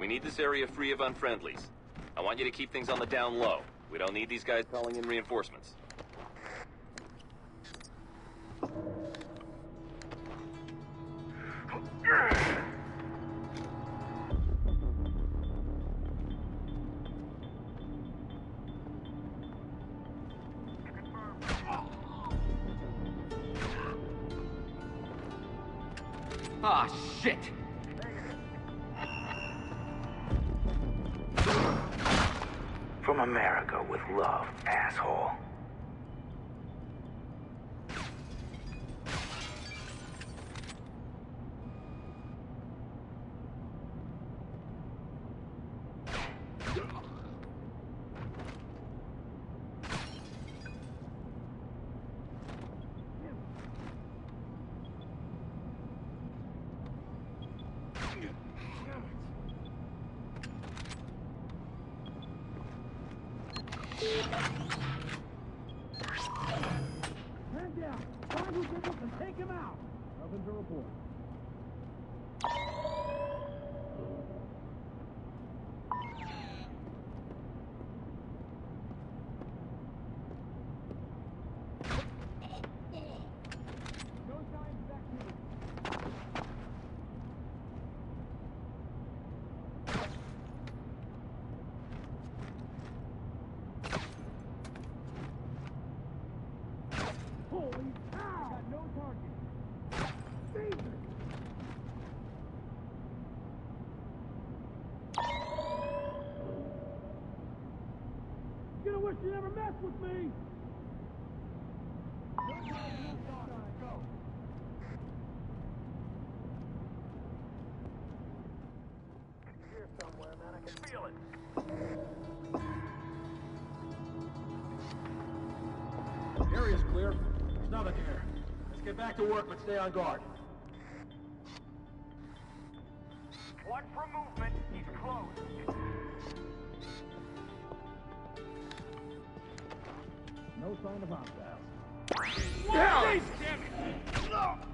need this area free of unfriendlies. I want you to keep things on the down low. We don't need these guys calling in reinforcements. Ah, shit! From America with love, asshole. Man down! Find who did this and take him out! Nothing to report. No signs of activity. Holy cow! Got no target. Jesus! You're gonna wish you never messed with me! Go! Here somewhere, man. I can feel it. Area's clear. There's nothing here. Let's get back to work, but stay on guard. Watch for movement. He's close. No sign of hostile. Damn it!